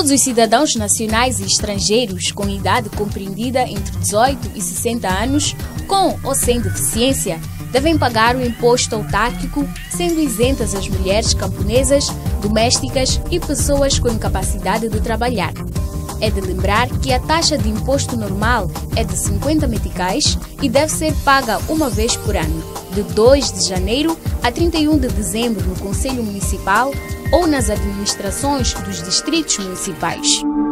Todos os cidadãos nacionais e estrangeiros com idade compreendida entre 18 e 60 anos, com ou sem deficiência, devem pagar o imposto autárquico, sendo isentas as mulheres camponesas, domésticas e pessoas com incapacidade de trabalhar. É de lembrar que a taxa de imposto normal é de 50 meticais e deve ser paga uma vez por ano, de 2 de janeiro a 31 de dezembro no Conselho Municipal ou nas administrações dos distritos municipais.